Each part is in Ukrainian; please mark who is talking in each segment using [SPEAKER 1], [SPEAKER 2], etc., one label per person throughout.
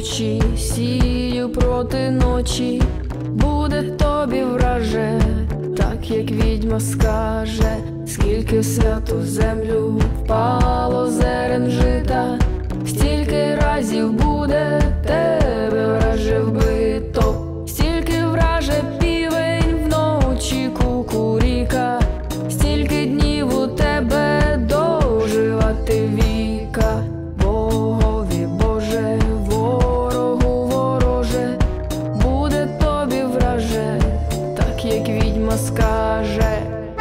[SPEAKER 1] вночі, сію проти ночі, буде тобі враже, так як відьма скаже. Скільки в святу землю впало зерен жита, стільки разів буде тебе враже вбито. Стільки враже півень вночі кукуріка, стільки днів у тебе доживати віка. Богові Боже, ворогу вороже, буде тобі враже, так як відьма скаже.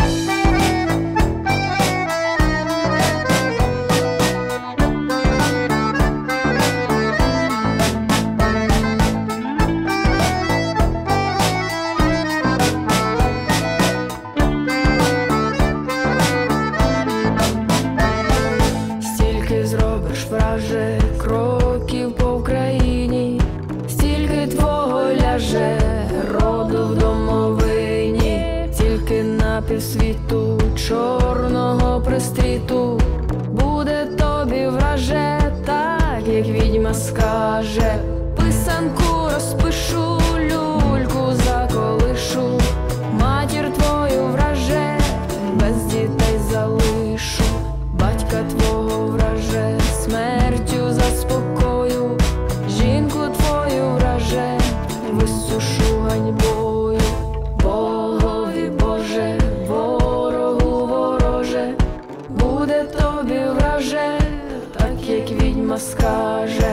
[SPEAKER 1] Враже кроків по Україні, стільки твого ляже роду в домовині, тільки на півсвіту чорного пристріту буде тобі враже, так як відьма скаже. Писанку розпишу, люльку заколишу, матір твою враже, без дітей залишу. Батька твого враже, смертю заспокою, жінку твою враже, висушу ганьбою. Богові Боже, ворогу вороже, буде тобі враже, так як відьма скаже.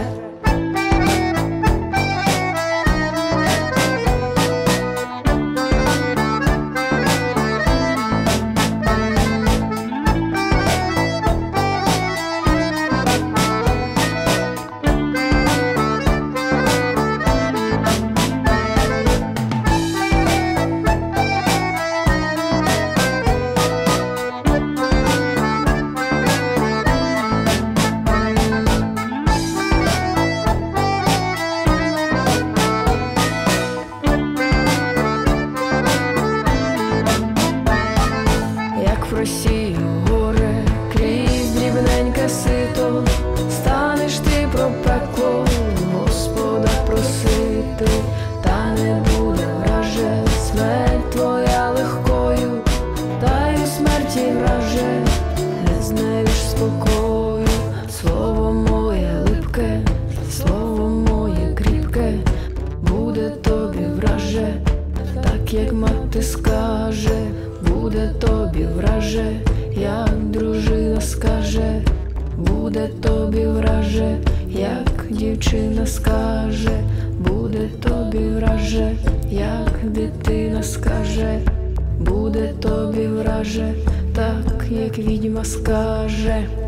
[SPEAKER 1] Просію горе крізь дрібненьке сито, станеш ти про пекло Господа просити, та не буде враже смерть твоя легкою, та й у смерті враже не знайдеш спокою. Слово моє липке, слово моє кріпке, буде тобі враже, так як мати скаже. Буде тобі враже, як дружина скаже, буде тобі враже, як дівчина скаже, буде тобі враже, як дитина скаже, буде тобі враже, так як відьма скаже.